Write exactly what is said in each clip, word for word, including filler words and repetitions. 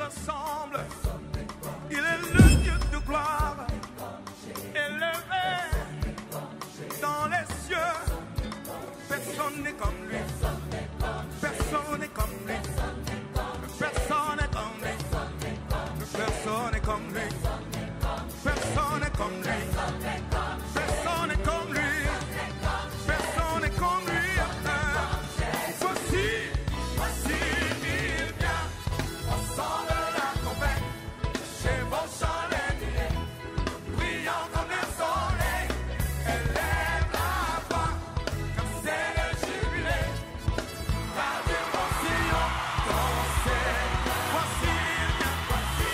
ressemble. Il est le Dieu de gloire, élevé dans les cieux. Personne n'est comme lui. Personne n'est comme lui. Personne n'est comme lui. Personne n'est comme lui. Personne n'est comme lui. Personne n'est comme lui. Personne n'est comme lui. Voici, voici, il vient. Au son de la trompette, chez vos chandeliers, brillant comme le soleil, élève la voix, comme c'est le jubilé. Radio Roussillon, dansez. Voici, il vient. Voici.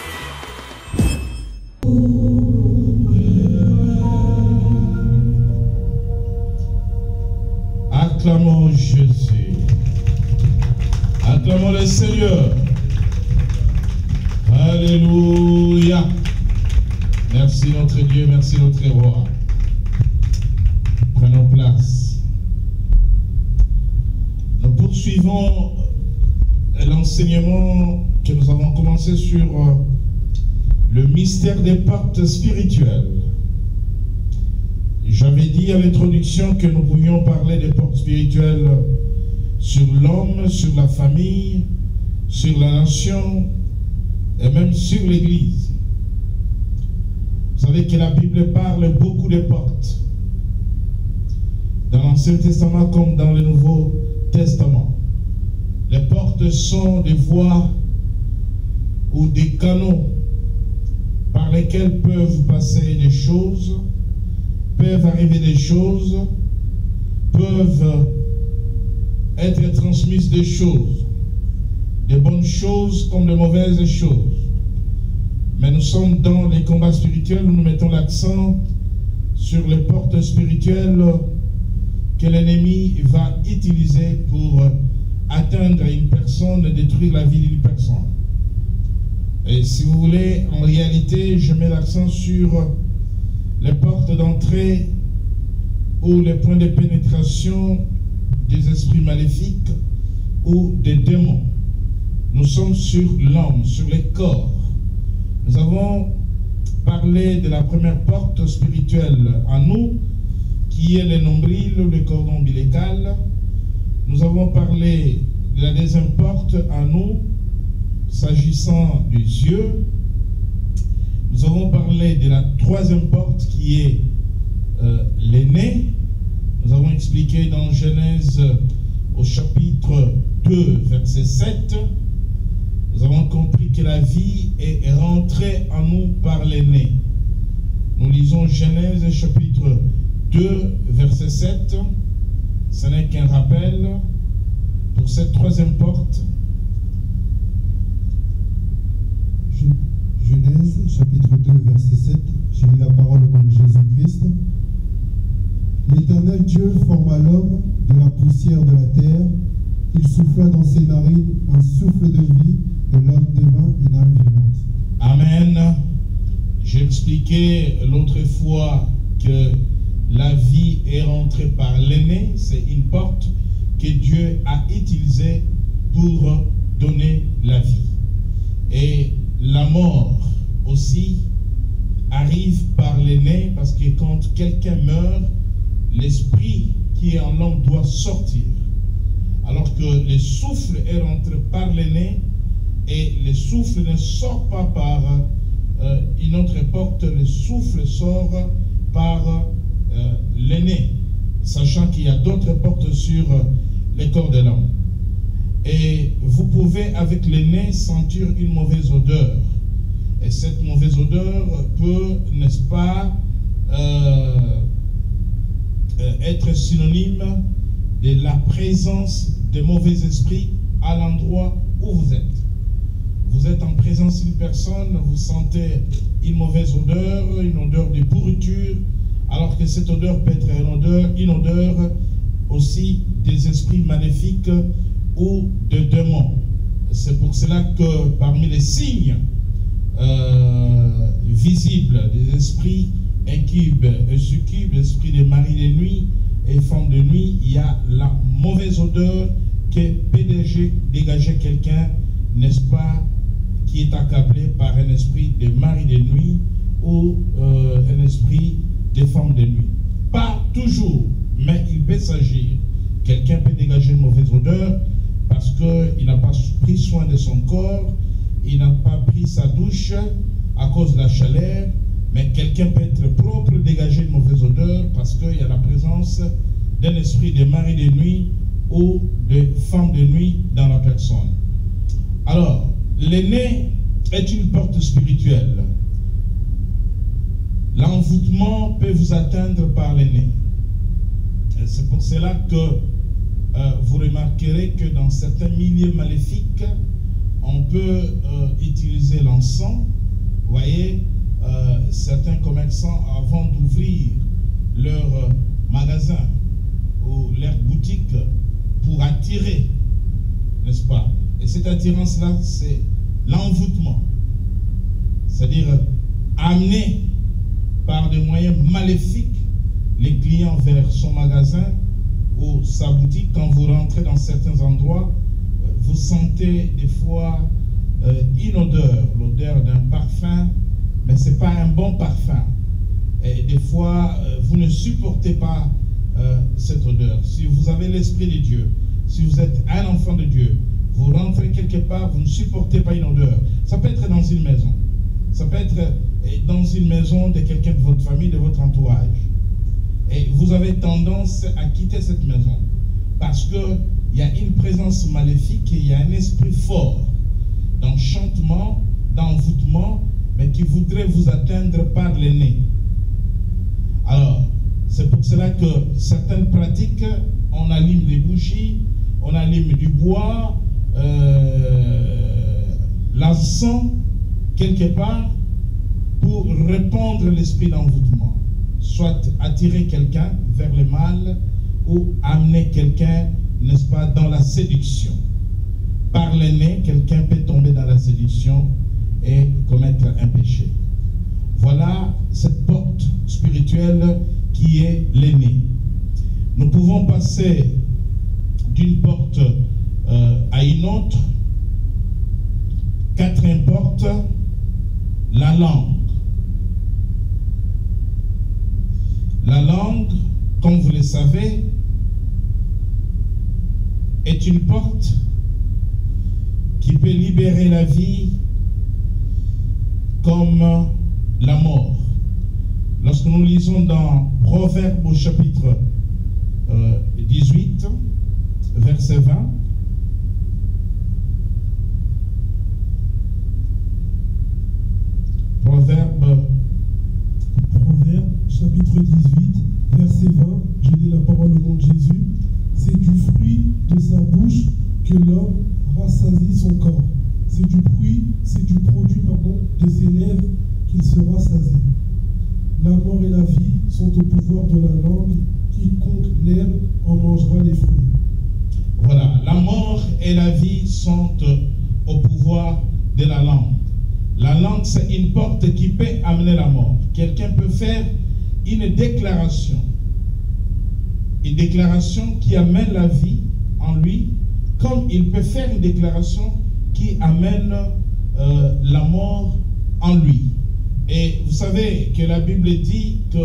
Acclamons Jésus. Acclamons le Seigneur. Alléluia. Merci notre Dieu, merci notre roi. Prenons place. Nous poursuivons l'enseignement que nous avons commencé sur le mystère des portes spirituelles. J'avais dit à l'introduction que nous pouvions parler des portes spirituelles sur l'homme, sur la famille, sur la nation et même sur l'Église. Vous savez que la Bible parle beaucoup des portes, dans l'Ancien Testament comme dans le Nouveau Testament. Les portes sont des voies ou des canaux par lesquels peuvent passer des choses, peuvent arriver des choses, peuvent être transmises des choses, des bonnes choses comme de mauvaises choses. Mais nous sommes dans les combats spirituels où nous mettons l'accent sur les portes spirituelles que l'ennemi va utiliser pour atteindre une personne, détruire la vie d'une personne. Et si vous voulez, en réalité, je mets l'accent sur les portes d'entrée ou les points de pénétration des esprits maléfiques ou des démons. Nous sommes sur l'homme, sur les corps. Nous avons parlé de la première porte spirituelle en nous, qui est le nombril, le cordon ombilical. Nous avons parlé de la deuxième porte en nous, s'agissant des yeux. Nous avons parlé de la troisième porte qui est euh, les nez. Nous avons expliqué dans Genèse au chapitre deux, verset sept. Nous avons compris que la vie est rentrée en nous par les nez. Nous lisons Genèse chapitre deux, verset sept. Ce n'est qu'un rappel pour cette troisième porte. Genèse, chapitre deux, verset sept, j'ai lu la parole au nom de Jésus-Christ. L'Éternel Dieu forma l'homme de la poussière de la terre. Il souffla dans ses narines un souffle de vie, et l'homme devint une âme vivante. Amen. J'ai expliqué l'autre fois que la vie est rentrée par les nez. C'est une porte que Dieu a utilisée pour donner la vie. Et la mort aussi arrive par les nez, parce que quand quelqu'un meurt, l'esprit qui est en l'homme doit sortir. Alors que le souffle est rentré par les nez et le souffle ne sort pas par euh, une autre porte, le souffle sort par euh, les nez, sachant qu'il y a d'autres portes sur euh, le corps de l'homme. Et vous pouvez avec les nez sentir une mauvaise odeur. Et cette mauvaise odeur peut, n'est-ce pas, euh, euh, être synonyme de la présence de mauvais esprits à l'endroit où vous êtes. Vous êtes en présence d'une personne, vous sentez une mauvaise odeur, une odeur de pourriture, alors que cette odeur peut être une odeur, une odeur aussi des esprits maléfiques ou de démons. C'est pour cela que parmi les signes euh, visibles des esprits incubes et succubes, esprits des maris de nuit et femmes de nuit, il y a la mauvaise odeur que peut dégager quelqu'un, n'est-ce pas, qui est accablé par un esprit de mari de nuit ou euh, un esprit de femme de nuit. Pas toujours, mais il peut s'agir. Quelqu'un peut dégager une mauvaise odeur parce qu'il n'a pas pris soin de son corps, il n'a pas pris sa douche à cause de la chaleur, mais quelqu'un peut être propre, dégager une mauvaise odeur parce qu'il y a la présence d'un esprit de mari de nuit ou de femme de nuit dans la personne. Alors, le nez est une porte spirituelle. L'envoûtement peut vous atteindre par le nez. C'est pour cela que euh, vous remarquerez que dans certains milieux maléfiques, on peut euh, utiliser l'encens. Vous voyez, euh, certains commerçants, avant d'ouvrir leur euh, magasin ou leur boutique, pour attirer, n'est-ce pas? Et cette attirance-là, c'est l'envoûtement. C'est-à-dire amener par des moyens maléfiques les clients vers son magasin ou sa boutique. Quand vous rentrez dans certains endroits, vous sentez des fois euh, une odeur, l'odeur d'un parfum, mais ce n'est pas un bon parfum. Et des fois, euh, vous ne supportez pas euh, cette odeur. Si vous avez l'Esprit de Dieu, si vous êtes un enfant de Dieu, vous rentrez quelque part, vous ne supportez pas une odeur. Ça peut être dans une maison. Ça peut être dans une maison de quelqu'un de votre famille, de votre entourage. Et vous avez tendance à quitter cette maison parce qu'il y a une présence maléfique et il y a un esprit fort d'enchantement, d'envoûtement, mais qui voudrait vous atteindre par le nez. Alors, c'est pour cela que certaines pratiques, on allume des bougies, on allume du bois, euh, l'encens, quelque part, pour répandre l'esprit d'envoûtement. Soit attirer quelqu'un vers le mal ou amener quelqu'un, n'est-ce pas, dans la séduction. Par le nez, quelqu'un peut tomber dans la séduction et commettre un péché. Voilà cette porte spirituelle qui est le nez. Nous pouvons passer d'une porte euh, à une autre. Quatrième porte, la langue. La langue, comme vous le savez, est une porte qui peut libérer la vie comme la mort. Lorsque nous lisons dans Proverbes au chapitre euh, dix-huit, verset vingt, Proverbe, Proverbe, chapitre dix-huit, verset vingt, je lis la parole au nom de Jésus. C'est du fruit de sa bouche que l'homme rassasie son corps. C'est du fruit, c'est du produit, pardon, de ses lèvres qu'il se rassasie. La mort et la vie sont au pouvoir de la langue. Quiconque l'aime en mangera les fruits. Voilà, la mort et la vie sont au pouvoir de la langue. La langue, c'est une porte qui peut amener la mort. Quelqu'un peut faire une déclaration. Une déclaration qui amène la vie en lui, comme il peut faire une déclaration qui amène euh, la mort en lui. Et vous savez que la Bible dit que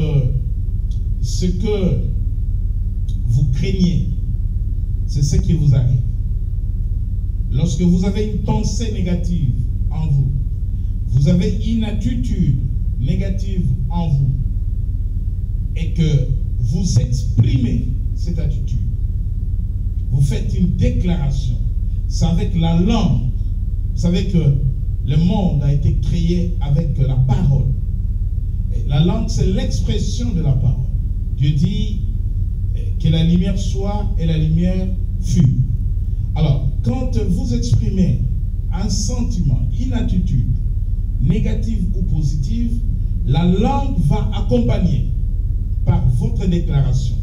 ce que vous craignez, c'est ce qui vous arrive. Lorsque vous avez une pensée négative en vous, vous avez une attitude négative en vous, et que vous exprimez cette attitude, vous faites une déclaration, c'est avec la langue. Vous savez que le monde a été créé avec la parole. Et la langue, c'est l'expression de la parole. Dieu dit que la lumière soit et la lumière fut. Alors, quand vous exprimez un sentiment, une attitude, négative ou positive, la langue va accompagner par votre déclaration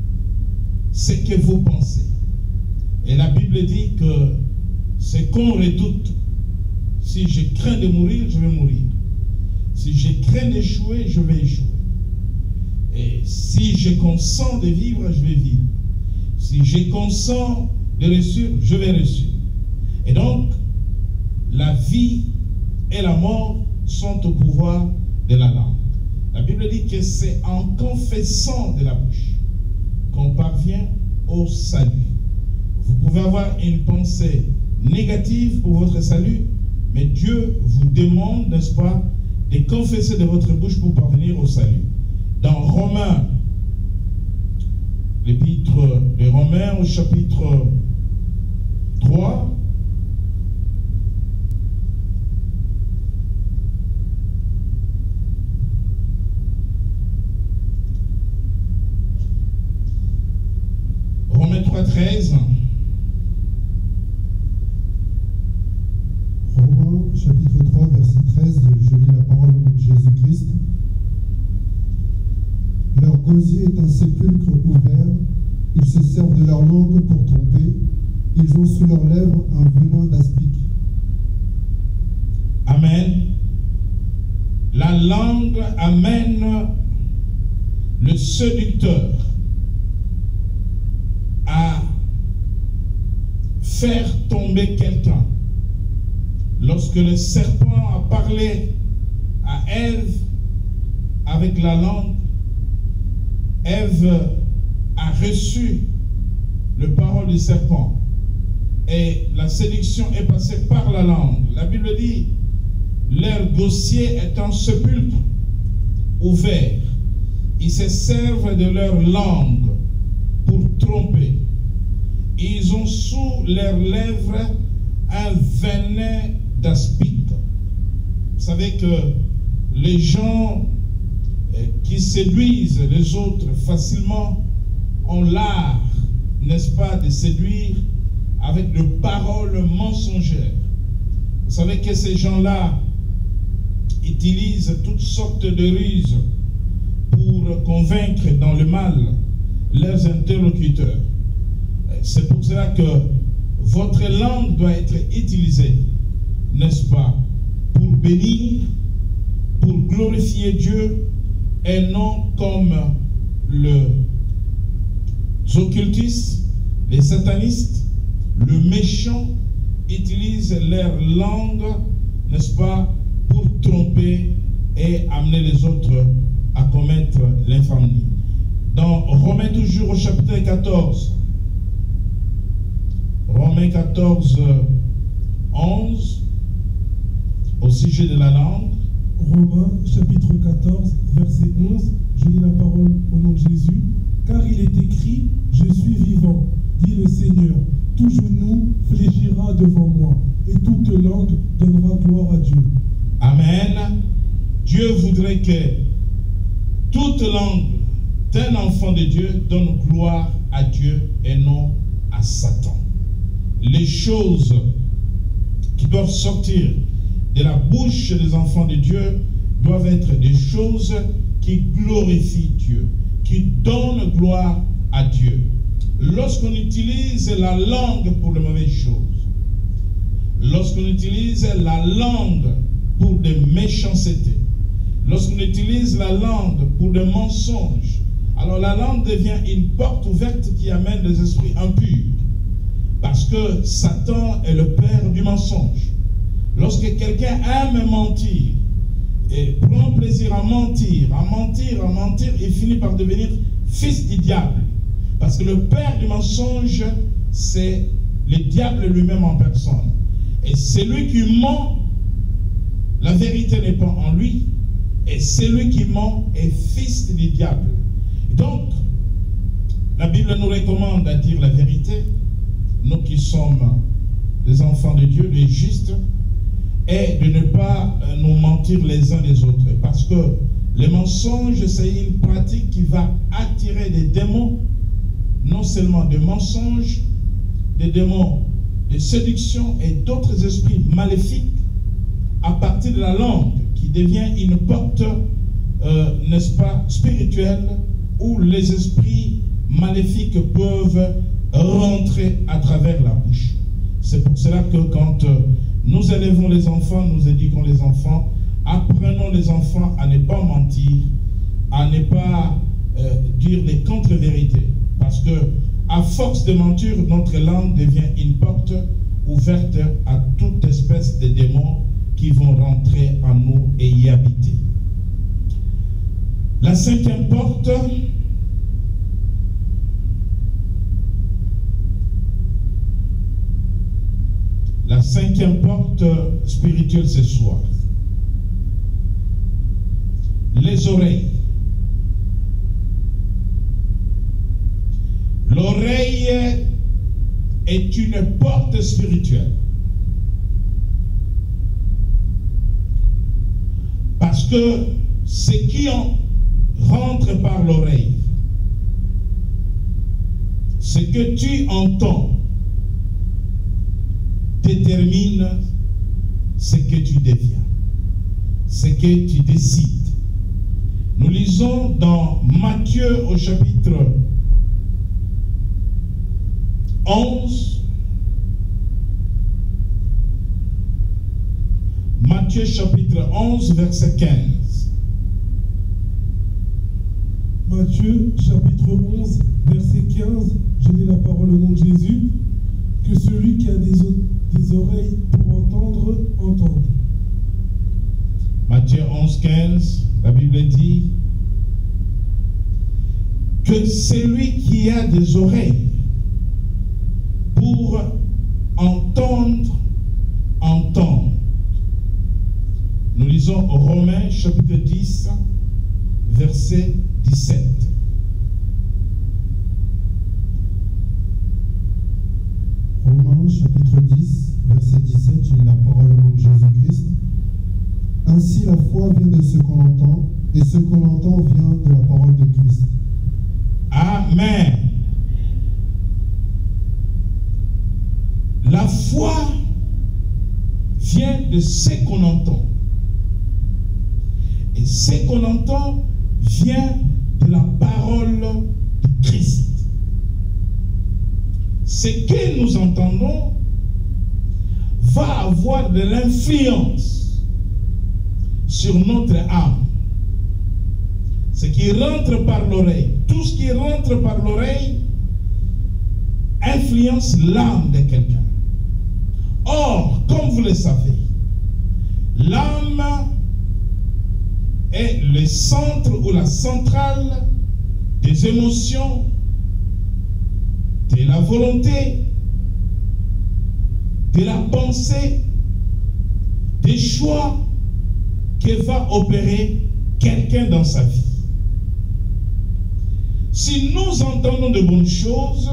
ce que vous pensez. Et la Bible dit que ce qu'on redoute, si je crains de mourir, je vais mourir. Si je crains d'échouer, je vais échouer. Et si je consens de vivre, je vais vivre. Si je consens de réussir, je vais réussir. Et donc, la vie et la mort sont au pouvoir de la langue. La Bible dit que c'est en confessant de la bouche qu'on parvient au salut. Vous pouvez avoir une pensée négative pour votre salut, mais Dieu vous demande, n'est-ce pas, de confesser de votre bouche pour parvenir au salut. Dans Romains, l'épître de Romains au chapitre trois, Romains trois, treize. Romains chapitre trois, verset treize, je lis la parole au nom de Jésus-Christ. Leur gosier est un sépulcre ouvert, ils se servent de leur langue pour tromper, ils ont sous leurs lèvres un venin d'aspic. Amen. La langue amène le séducteur à faire tomber quelqu'un. Lorsque le serpent a parlé à Ève avec la langue, Ève a reçu le parole du serpent et la séduction est passée par la langue. La Bible dit, leur gosier est un sépulcre ouvert. Ils se servent de leur langue pour tromper. Ils ont sous leurs lèvres un venin d'aspic. Vous savez que les gens qui séduisent les autres facilement ont l'art, n'est-ce pas, de séduire avec de paroles mensongères. Vous savez que ces gens-là utilisent toutes sortes de ruses pour convaincre dans le mal leurs interlocuteurs. C'est pour cela que votre langue doit être utilisée, n'est-ce pas, pour bénir, pour glorifier Dieu, et non comme les occultistes, les satanistes, le méchant utilise leur langue, n'est-ce pas, pour tromper et amener les autres à commettre l'infamie. Dans Romains toujours au chapitre quatorze, Romains quatorze, onze, au sujet de la langue. Romains chapitre quatorze, verset onze, je lis la parole au nom de Jésus. Car il est écrit, je suis vivant, dit le Seigneur, tout genou fléchira devant moi, et toute langue donnera gloire à Dieu. Amen. Dieu voudrait que toute langue d'un enfant de Dieu donne gloire à Dieu et non à Satan. Les choses qui doivent sortir de la bouche des enfants de Dieu doivent être des choses qui glorifient Dieu, qui donnent gloire à Dieu. Lorsqu'on utilise la langue pour de mauvaises choses, lorsqu'on utilise la langue pour des méchancetés, lorsqu'on utilise la langue pour des mensonges, alors la langue devient une porte ouverte qui amène des esprits impurs. Parce que Satan est le père du mensonge. Lorsque quelqu'un aime mentir et prend plaisir à mentir, à mentir, à mentir, il finit par devenir fils du diable. Parce que le père du mensonge, c'est le diable lui-même en personne. Et celui qui ment, la vérité n'est pas en lui. Et celui qui ment est fils du diable. Donc, la Bible nous recommande à dire la vérité, nous qui sommes des enfants de Dieu, des justes, et de ne pas nous mentir les uns les autres. Parce que le mensonge, c'est une pratique qui va attirer des démons, non seulement des mensonges, des démons de séduction et d'autres esprits maléfiques à partir de la langue qui devient une porte, euh, n'est-ce pas, spirituelle où les esprits maléfiques peuvent rentrer à travers la bouche. C'est pour cela que quand euh, nous élevons les enfants, nous éduquons les enfants, apprenons les enfants à ne pas mentir, à ne pas euh, dire des contre-vérités. Parce que à force de mentir, notre langue devient une porte ouverte à toute espèce de démons qui vont rentrer en nous et y habiter. La cinquième porte, la cinquième porte spirituelle ce soir, les oreilles. L'oreille est une porte spirituelle. Parce que ce qui en rentre par l'oreille, ce que tu entends, détermine ce que tu deviens, ce que tu décides. Nous lisons dans Matthieu au chapitre onze, Matthieu chapitre onze, verset quinze. Matthieu chapitre onze, verset quinze, je lis la parole au nom de Jésus. Que celui qui a des, des oreilles pour entendre, entende. Matthieu onze, quinze, la Bible dit que celui qui a des oreilles pour entendre, entendre. Nous lisons Romains chapitre dix, verset dix-sept. Romains chapitre dix, verset dix-sept, j'ai la parole au nom de Jésus-Christ. Ainsi la foi vient de ce qu'on entend, et ce qu'on entend vient de la parole de Christ. Amen. La foi vient de ce qu'on entend. Et ce qu'on entend vient de la parole de Christ. Ce que nous entendons va avoir de l'influence sur notre âme. Ce qui rentre par l'oreille, tout ce qui rentre par l'oreille influence l'âme de quelqu'un. Or, comme vous le savez, l'âme est le centre ou la centrale des émotions, de la volonté, de la pensée, des choix que va opérer quelqu'un dans sa vie. Si nous entendons de bonnes choses,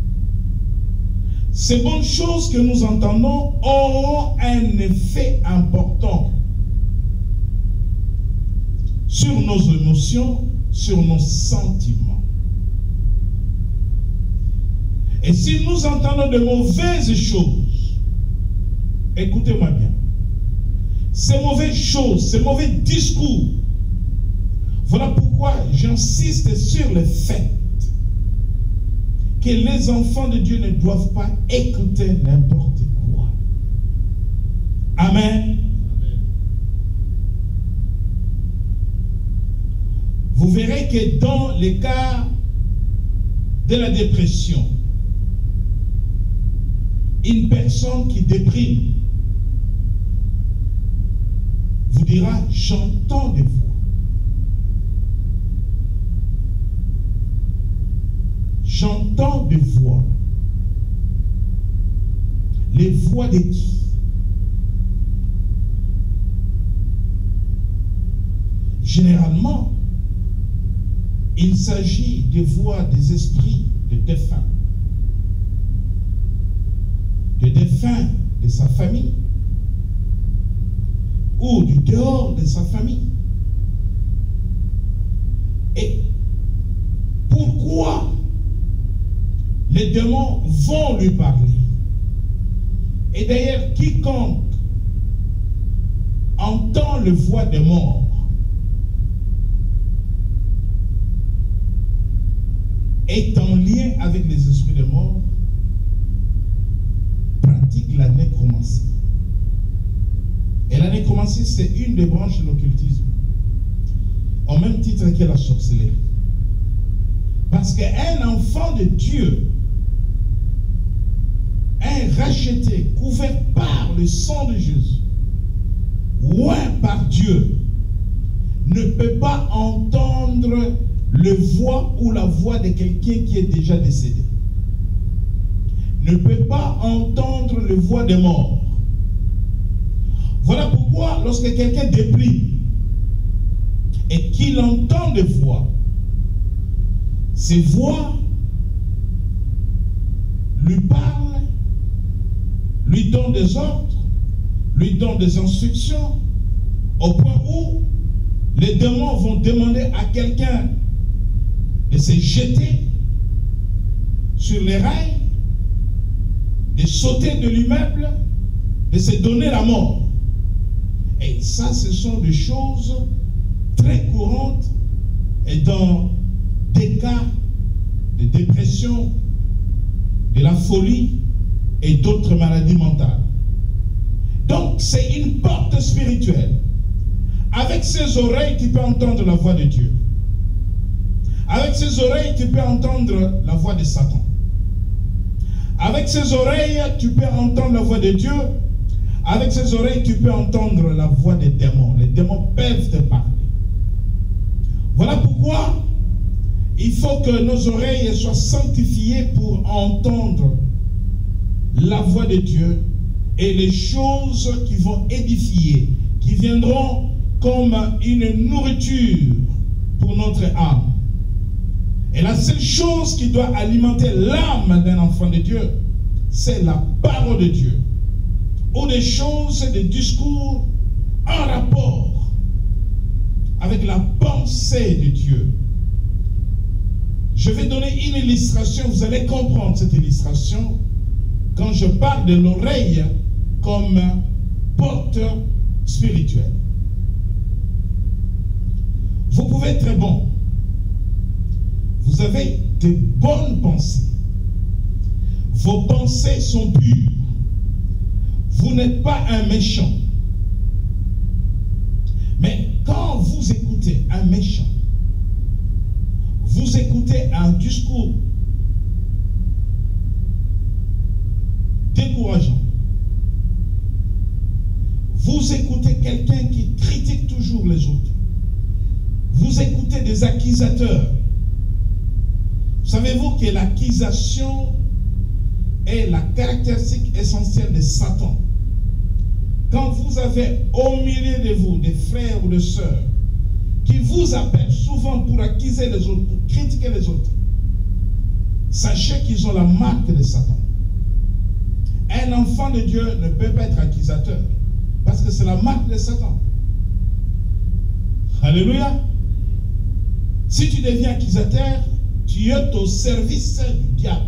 ces bonnes choses que nous entendons auront un effet important sur nos émotions, sur nos sentiments. Et si nous entendons de mauvaises choses, écoutez-moi bien, ces mauvaises choses, ces mauvais discours, voilà pourquoi j'insiste sur le fait que les enfants de Dieu ne doivent pas écouter n'importe quoi. Amen. Amen. Vous verrez que dans les cas de la dépression, une personne qui déprime vous dira « j'entends des voix ». J'entends des voix. Les voix de qui? Généralement, il s'agit des voix des esprits de défunts. De défunts de sa famille ou du dehors de sa famille. Et pourquoi les démons vont lui parler? Et d'ailleurs, quiconque entend le voix des morts est en lien avec les esprits des morts, pratique la nécromancie. Et la nécromancie, c'est une des branches de l'occultisme, au même titre que la sorcellerie. Parce qu'un enfant de Dieu, un racheté, couvert par le sang de Jésus, Dieu ne peut pas entendre le voix ou la voix de quelqu'un qui est déjà décédé. Ne peut pas entendre le voix des morts. Voilà pourquoi lorsque quelqu'un déprime et qu'il entend des voix, ces voix lui parlent, lui donnent des ordres, lui donnent des instructions, au point où les démons vont demander à quelqu'un de se jeter sur les rails, de sauter de l'immeuble, de se donner la mort. Et ça, ce sont des choses très courantes et dans des cas de dépression, de la folie et d'autres maladies mentales. Donc, c'est une porte spirituelle. Avec ses oreilles, tu peux entendre la voix de Dieu. Avec ses oreilles, tu peux entendre la voix de Satan. Avec ses oreilles, tu peux entendre la voix de Dieu. Avec ses oreilles, tu peux entendre la voix des démons. Les démons peuvent te parler. Voilà pourquoi il faut que nos oreilles soient sanctifiées pour entendre la voix de Dieu et les choses qui vont édifier, qui viendront comme une nourriture pour notre âme. Et la seule chose qui doit alimenter l'âme d'un enfant de Dieu, c'est la parole de Dieu. Ou des choses, des discours en rapport avec la pensée de Dieu. Je vais donner une illustration, vous allez comprendre cette illustration quand je parle de l'oreille comme porte spirituelle. Vous pouvez être bon. Vous avez de bonnes pensées. Vos pensées sont pures. Vous n'êtes pas un méchant. Mais quand vous écoutez un méchant, vous écoutez un discours décourageant, vous écoutez quelqu'un qui critique toujours les autres, vous écoutez des accusateurs. Savez-vous que l'accusation est la caractéristique essentielle de Satan? Quand vous avez au milieu de vous des frères ou des sœurs qui vous appellent souvent pour accuser les autres, pour critiquer les autres, sachez qu'ils ont la marque de Satan. Un enfant de Dieu ne peut pas être accusateur parce que c'est la marque de Satan. Alléluia. Si tu deviens accusateur, tu es au service du diable.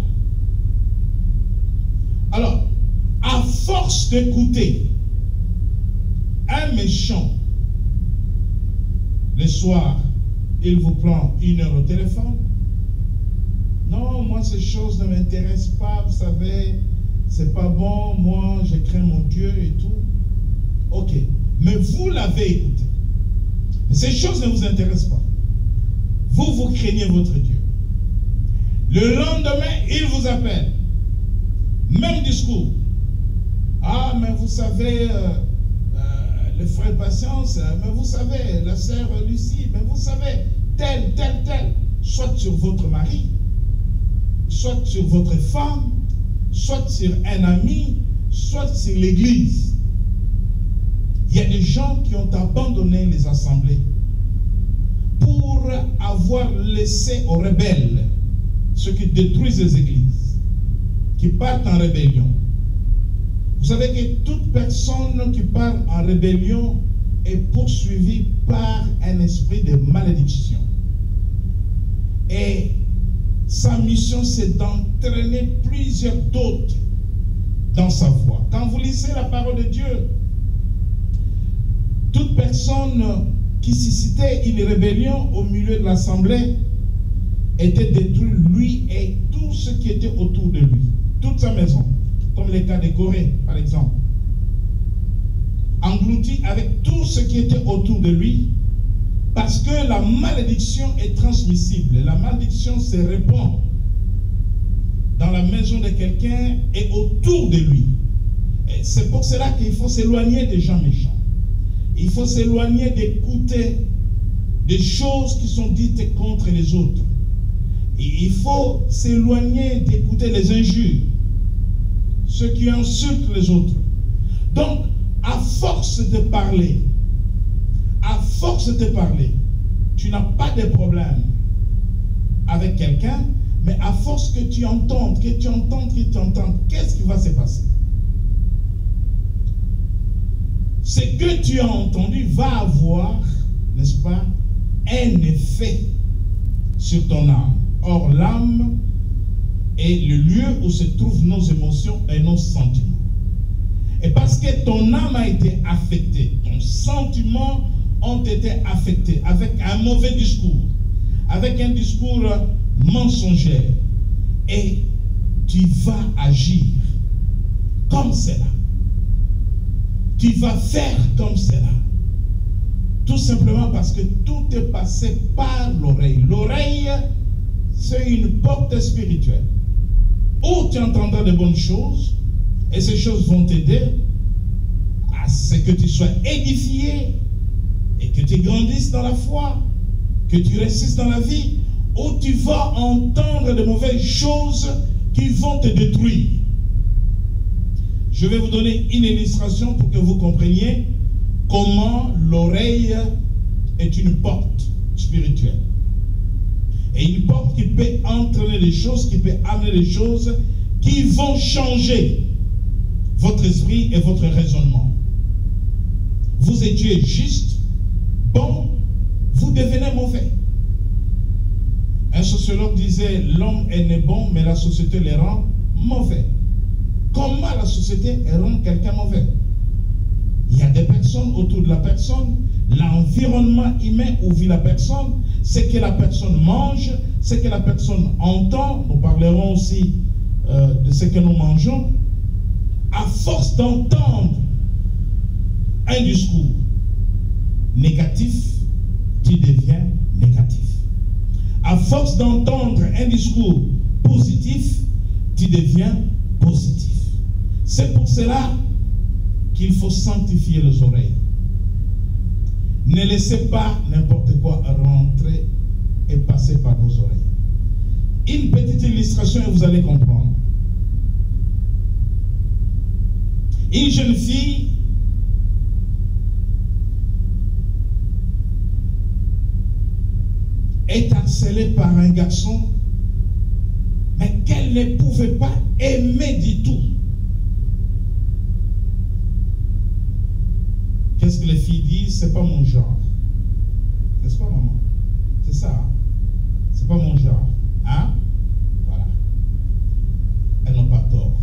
Alors, à force d'écouter un méchant, le soir, il vous prend une heure au téléphone. Non, moi ces choses ne m'intéressent pas, vous savez, c'est pas bon, moi je crains mon Dieu et tout. Ok, mais vous l'avez écouté. Mais ces choses ne vous intéressent pas. Vous, vous craignez votre Dieu. Le lendemain, il vous appelle. Même discours. Ah, mais vous savez, euh, euh, le frère Patience, mais vous savez, la sœur Lucie, mais vous savez, tel, tel, tel, soit sur votre mari, soit sur votre femme, soit sur un ami, soit sur l'église. Il y a des gens qui ont abandonné les assemblées pour avoir laissé aux rebelles ceux qui détruisent les églises, qui partent en rébellion. Vous savez que toute personne qui part en rébellion est poursuivie par un esprit de malédiction. Et sa mission, c'est d'entraîner plusieurs d'autres dans sa voie. Quand vous lisez la parole de Dieu, toute personne qui suscitait une rébellion au milieu de l'assemblée était détruit, lui et tout ce qui était autour de lui, toute sa maison, comme le cas de Corée par exemple, englouti avec tout ce qui était autour de lui, parce que la malédiction est transmissible. La malédiction se répand dans la maison de quelqu'un et autour de lui. C'est pour cela qu'il faut s'éloigner des gens méchants. Il faut s'éloigner d'écouter des choses qui sont dites contre les autres. Et il faut s'éloigner d'écouter les injures, ceux qui insultent les autres. Donc, à force de parler, à force de parler, tu n'as pas de problème avec quelqu'un, mais à force que tu entendes, que tu entendes, que tu entendes, qu'est-ce qui va se passer? Ce que tu as entendu va avoir, n'est-ce pas, un effet sur ton âme. Or, l'âme est le lieu où se trouvent nos émotions et nos sentiments. Et parce que ton âme a été affectée, ton sentiment ont été affectés avec un mauvais discours, avec un discours mensongère, et tu vas agir comme cela. Tu vas faire comme cela. Tout simplement parce que tout est passé par l'oreille. L'oreille, c'est une porte spirituelle où tu entendras de bonnes choses, et ces choses vont t'aider à ce que tu sois édifié et que tu grandisses dans la foi, que tu réussisses dans la vie, où tu vas entendre de mauvaises choses qui vont te détruire. Je vais vous donner une illustration pour que vous compreniez comment l'oreille est une porte spirituelle. Et une porte qui peut entraîner des choses, qui peut amener des choses qui vont changer votre esprit et votre raisonnement. Vous étiez juste, bon, vous devenez mauvais. Un sociologue disait, l'homme est né bon, mais la société les rend mauvais. Comment la société rend quelqu'un mauvais? Il y a des personnes autour de la personne, l'environnement humain où vit la personne, ce que la personne mange, ce que la personne entend. Nous parlerons aussi euh, de ce que nous mangeons. À force d'entendre un discours négatif, tu deviens négatif. À force d'entendre un discours positif, tu deviens positif. C'est pour cela qu'il faut sanctifier les oreilles. Ne laissez pas n'importe quoi rentrer et passer par vos oreilles. Une petite illustration et vous allez comprendre. Une jeune fille est harcelée par un garçon, mais qu'elle ne pouvait pas aimer du tout. Qu'est-ce que les filles disent? C'est pas mon genre. N'est-ce pas, maman? C'est ça. Hein? C'est pas mon genre. Hein? Voilà. Elles n'ont pas tort.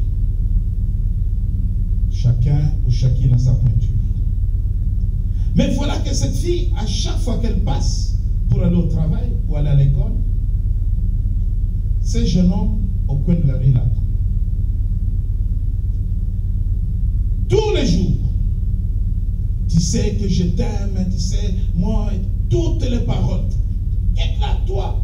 Chacun ou chacune a sa pointure. Mais voilà que cette fille, à chaque fois qu'elle passe pour aller au travail ou aller à l'école, ces jeunes hommes au coin de la rue l'attendent. Tous les jours. Tu sais que je t'aime, tu sais, moi, toutes les paroles. Éclate-toi.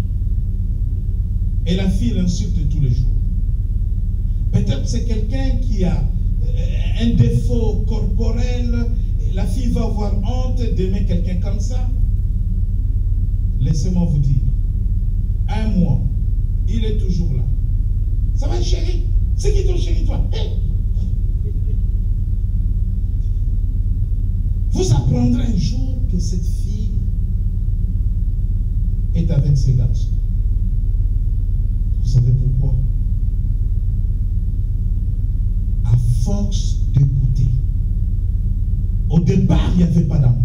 Et la fille l'insulte tous les jours. Peut-être c'est quelqu'un qui a un défaut corporel. La fille va avoir honte d'aimer quelqu'un comme ça. Laissez-moi vous dire, un mois, il est toujours là. Ça va, chérie? C'est qui ton chéri, toi? Hey! Vous apprendrez un jour que cette fille est avec ses garçons. Vous savez pourquoi? À force d'écouter. Au départ, il n'y avait pas d'amour.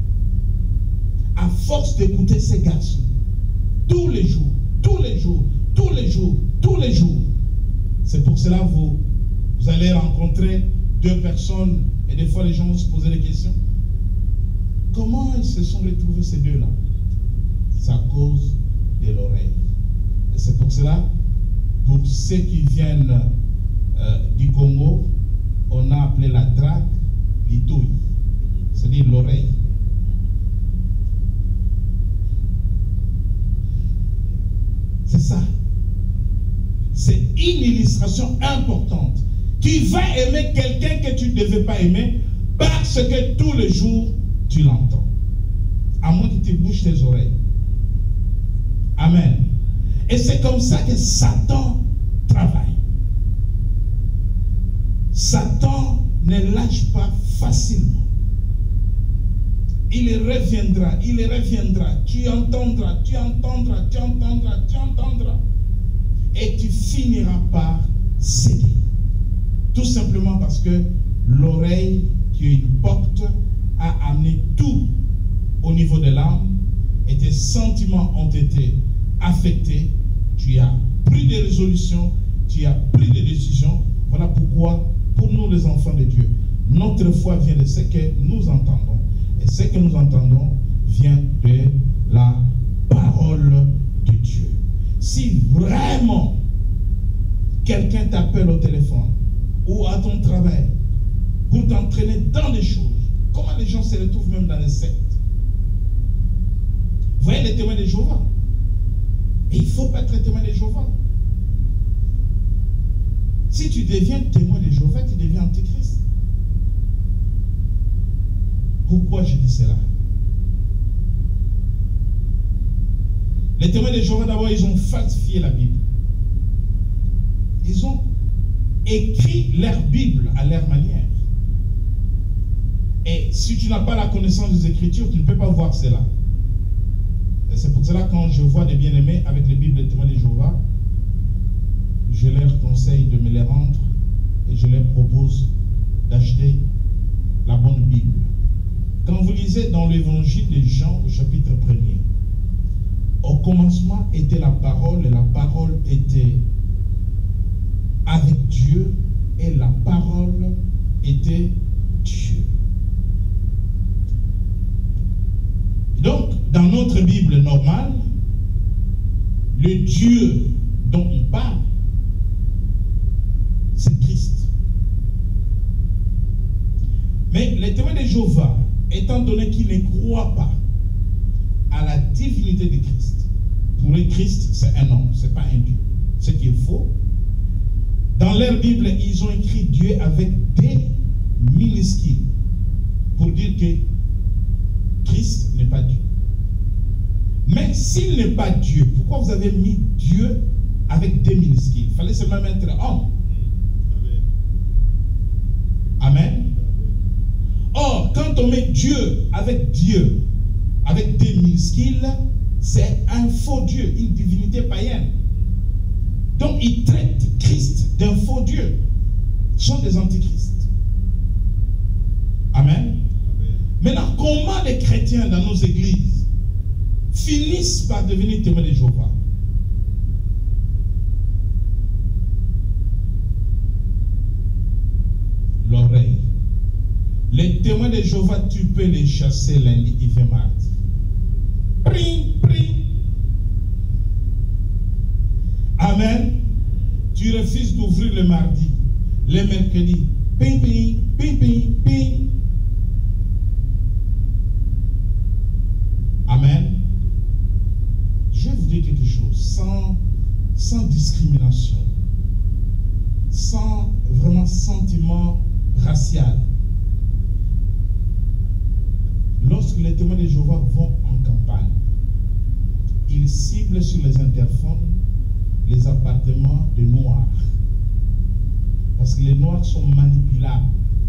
À force d'écouter ces garçons, tous les jours, tous les jours, tous les jours, tous les jours. C'est pour cela que vous, vous allez rencontrer deux personnes et des fois les gens vont se poser des questions. Comment ils se sont retrouvés ces deux-là? C'est à cause de l'oreille. Et c'est pour cela, pour ceux qui viennent euh, du Congo, on a appelé la drague l'itoui, c'est-à-dire l'oreille. C'est ça. C'est une illustration importante. Tu vas aimer quelqu'un que tu ne devais pas aimer parce que tous les jours, tu l'entends. À moins que tu bouges tes oreilles. Amen. Et c'est comme ça que Satan travaille. Satan ne lâche pas facilement. Il reviendra, il reviendra. Tu entendras, tu entendras, tu entendras, tu entendras. Et tu finiras par céder. Tout simplement parce que l'oreille qu'il porte a amené tout au niveau de l'âme et tes sentiments ont été affectés. Tu as pris des résolutions, tu as pris des décisions. Voilà pourquoi, pour nous les enfants de Dieu, notre foi vient de ce que nous entendons. Et ce que nous entendons vient de la parole de Dieu. Si vraiment quelqu'un t'appelle au téléphone ou à ton travail pour t'entraîner dans des choses, comment les gens se retrouvent même dans les sectes? Vous voyez les témoins de Jéhovah? Et il ne faut pas être témoin de Jéhovah. Si tu deviens témoin de Jéhovah, tu deviens antichrist. Pourquoi je dis cela? Les témoins de Jéhovah, d'abord, ils ont falsifié la Bible. Ils ont écrit leur Bible à leur manière. Et si tu n'as pas la connaissance des Écritures, tu ne peux pas voir cela. Et c'est pour cela que quand je vois des bien-aimés avec les Bibles des témoins de Jéhovah, je leur conseille de me les rendre et je leur propose d'acheter la bonne Bible. Quand vous lisez dans l'évangile de Jean au chapitre premier, au commencement était la parole et la parole était avec Dieu et la parole était Dieu. Donc, dans notre Bible normale, le Dieu dont on parle, c'est Christ. Mais les témoins de Jéhovah, étant donné qu'ils ne croient pas à la divinité de Christ, pour eux, Christ, c'est un homme, ce n'est pas un Dieu. Ce qui est faux. Dans leur Bible, ils ont écrit Dieu avec des minuscules pour dire que Christ n'est pas Dieu. Mais s'il n'est pas Dieu, pourquoi vous avez mis Dieu avec des minuscules? Il fallait seulement mettre homme. Amen. Or, quand on met Dieu avec Dieu, avec des minuscules, c'est un faux Dieu, une divinité païenne. Donc, ils traitent Christ d'un faux Dieu. Ce sont des antichrists. Amen. Amen. Maintenant, comment les chrétiens dans nos églises finissent par devenir témoins de Jéhovah? L'oreille. Les témoins de Jéhovah, tu peux les chasser lundi, il fait mardi. Pring, pring. Amen. Tu refuses d'ouvrir le mardi, le mercredi. Ping, ping, ping, ping, ping. Amen. Je vais vous dire quelque chose, sans, sans discrimination, sans vraiment sentiment racial. Lorsque les témoins de Jéhovah vont en campagne, ils ciblent sur les interphones les appartements de Noirs. Parce que les Noirs sont manipulables.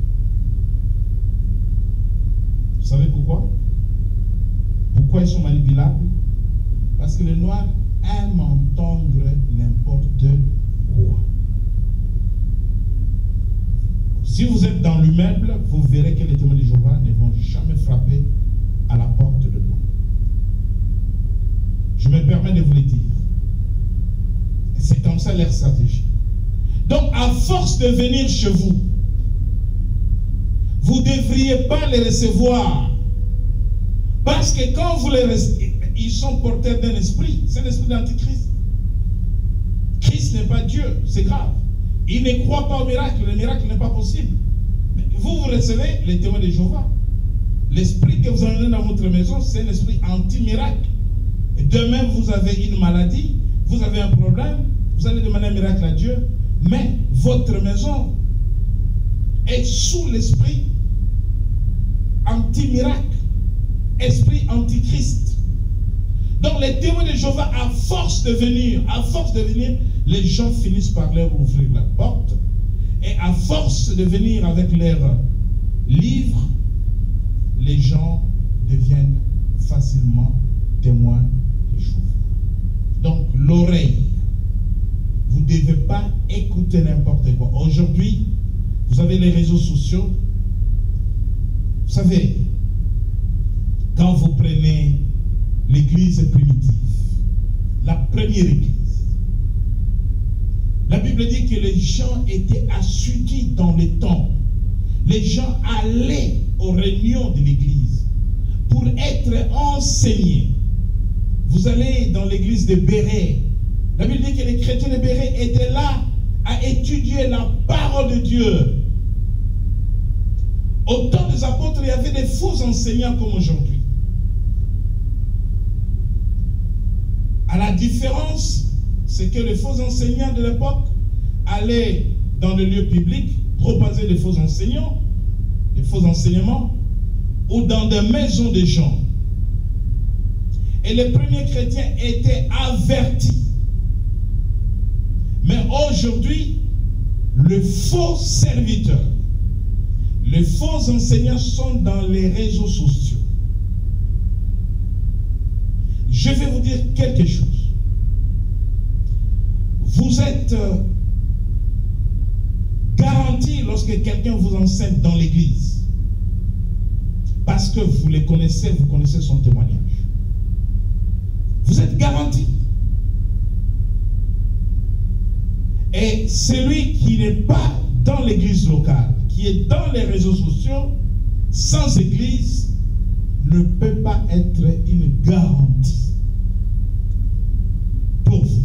Vous savez pourquoi? Pourquoi ils sont manipulables? Parce que les Noirs aiment entendre n'importe quoi. Si vous êtes dans l'immeuble, vous verrez que les témoins de Jéhovah ne vont jamais frapper à la porte de bois. Je me permets de vous le dire. C'est comme ça leur stratégie. Donc, à force de venir chez vous, vous ne devriez pas les recevoir. Parce que quand vous les recevez, ils sont porteurs d'un esprit. C'est l'esprit d'Antichrist. Christ n'est pas Dieu, c'est grave. Ils ne croient pas au miracle, le miracle n'est pas possible. Mais vous, vous recevez les témoins de Jéhovah. L'esprit que vous avez dans votre maison, c'est un esprit anti-miracle. Et demain, vous avez une maladie, vous avez un problème, vous allez demander un miracle à Dieu, mais votre maison est sous l'esprit anti-miracle. esprit antichrist. Donc les témoins de Jéhovah, à force de venir, à force de venir, les gens finissent par leur ouvrir la porte. Et à force de venir avec leurs livres, les gens deviennent facilement témoins de Jéhovah. Donc l'oreille, vous ne devez pas écouter n'importe quoi. Aujourd'hui, vous avez les réseaux sociaux. Vous savez, quand vous prenez l'église primitive, la première église, la Bible dit que les gens étaient assidus dans les temps. Les gens allaient aux réunions de l'église pour être enseignés. Vous allez dans l'église de Béret. La Bible dit que les chrétiens de Béret étaient là à étudier la parole de Dieu. Au temps des apôtres, il y avait des faux enseignants comme aujourd'hui. À la différence, c'est que les faux enseignants de l'époque allaient dans le lieu public proposer des faux enseignants, des faux enseignements, ou dans des maisons de gens. Et les premiers chrétiens étaient avertis. Mais aujourd'hui, le faux serviteur, les faux enseignants sont dans les réseaux sociaux. Je vais vous dire quelque chose. Vous êtes garanti lorsque quelqu'un vous enseigne dans l'église. Parce que vous les connaissez, vous connaissez son témoignage. Vous êtes garanti. Et celui qui n'est pas dans l'église locale, qui est dans les réseaux sociaux, sans église, ne peut pas être une garantie pour vous.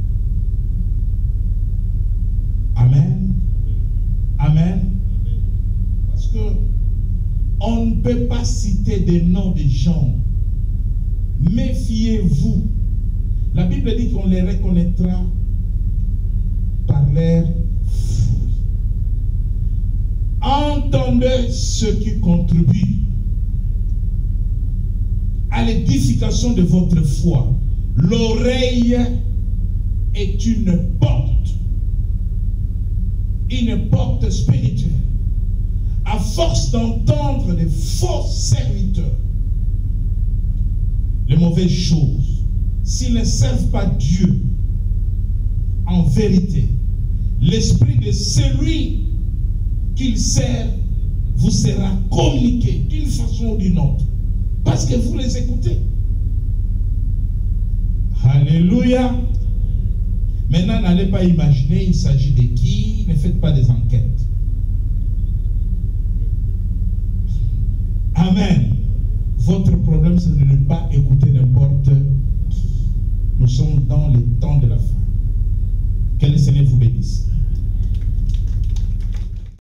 Amen. Amen. Parce que on ne peut pas citer des noms de gens. Méfiez-vous. La Bible dit qu'on les reconnaîtra par leurs fruits. Entendez ce qui contribue à l'édification de votre foi. L'oreille est une porte. Une porte spirituelle. À force d'entendre des faux serviteurs, les mauvaises choses, s'ils ne servent pas Dieu, en vérité, l'esprit de celui qu'il sert vous sera communiqué d'une façon ou d'une autre, parce que vous les écoutez. Alléluia. Maintenant, n'allez pas imaginer, il s'agit de qui, ne faites pas des enquêtes. Amen. Votre problème, c'est de ne pas écouter n'importe qui. Nous sommes dans les temps de la fin. Que le Seigneur vous bénisse.